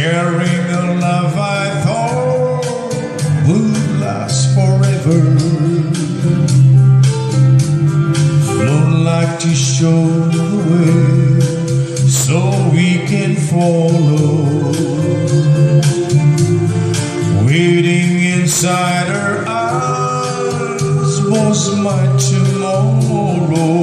sharing a love I thought would last forever. Moonlight to show the way so we can follow. Waiting inside her eyes was my tomorrow.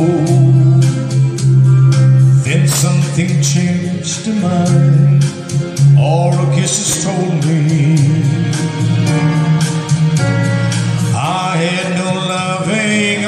Then something changed to mine. All her kisses told me I had no loving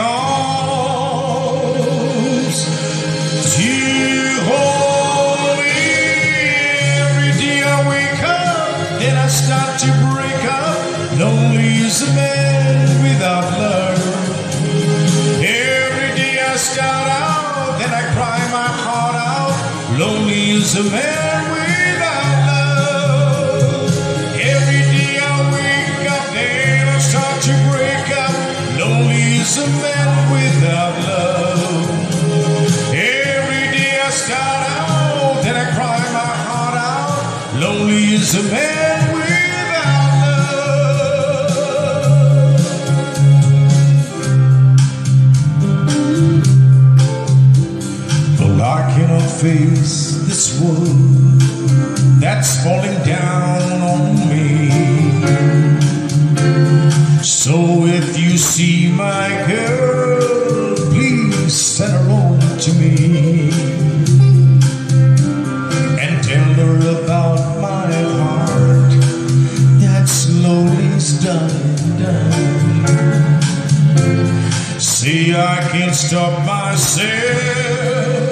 arms to hold me. Every day I wake up, then I start to break up. Lonely is a man without love. Every day I start out, then I cry my heart out. Lonely is a man without love. Every day I wake up, then I start to break up. Lonely is a man without love. Every day I start out, then I cry my heart out. Lonely is a man without love. Well, I cannot face this world that's falling down on me. So if you see my girl, please send her on to me and tell her about my heart that slowly is dying. See, I can't stop myself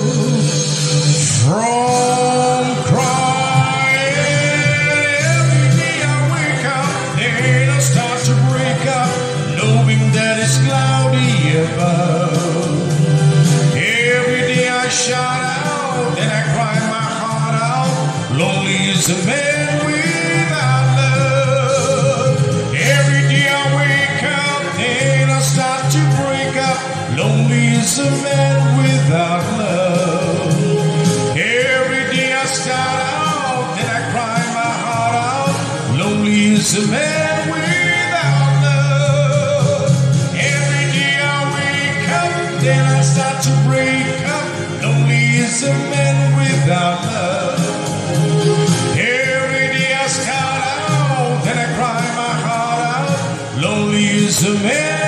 from crying. Every day I wake up, then I start to break up, knowing that it's cloudy above. Every day I shout out, then I cry my heart out. Lonely is a man without love. Every day I wake up, then I start to break up. Lonely is a man without love. Every day I start out, then I cry my heart out. Lonely is a man without love. Every day I wake up, then I start to break up. Lonely is a man without love. Every day I start out, then I cry my heart out. Lonely is a man